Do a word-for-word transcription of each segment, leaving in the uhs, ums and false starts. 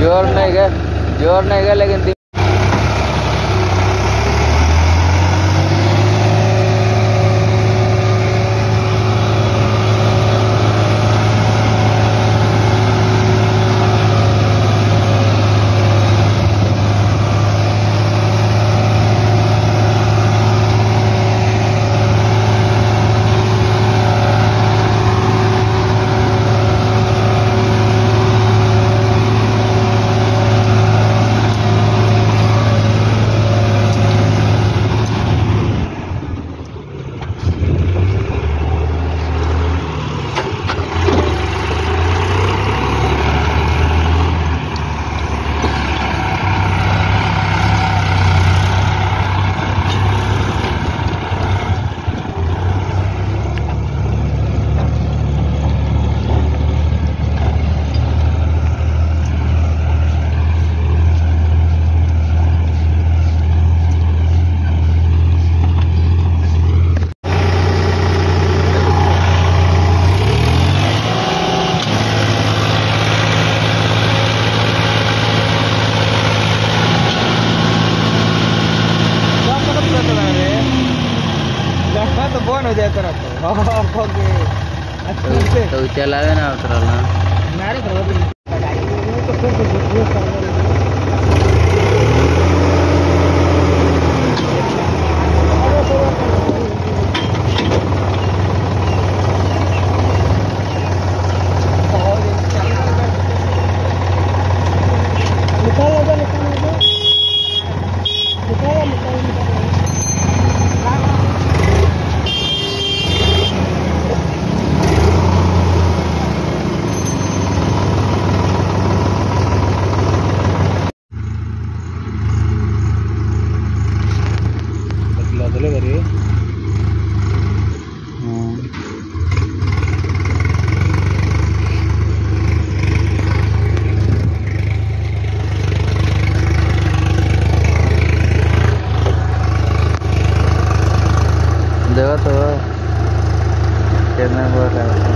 जोर नहीं गया, जोर नहीं गया लेकिन तो बंद हो जाए तरह तो चलावे ना उतरल ना नारे करवा दे तो देखो तो कितना बोल रहा है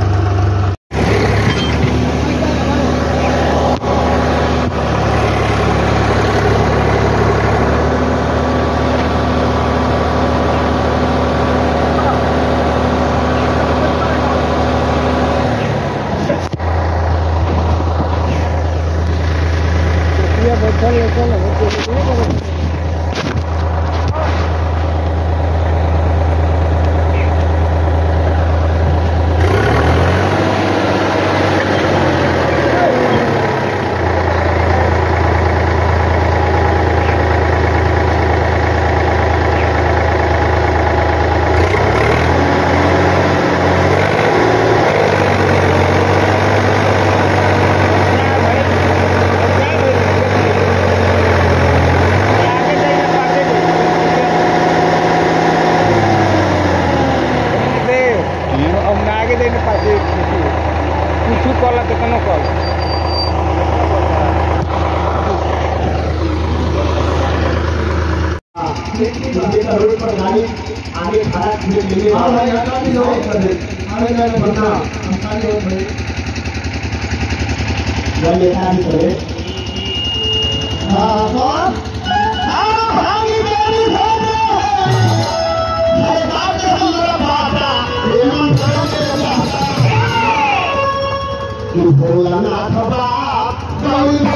रोड पर गाड़ी आगे खड़ा लेने वाला आगे जाने बंदा आसानी हो भाई जल लेना भी चले हां कौन हां भागी मेरी भागा ये बात हमारा बाबा ये मन करके बाबा तू बोलना खबा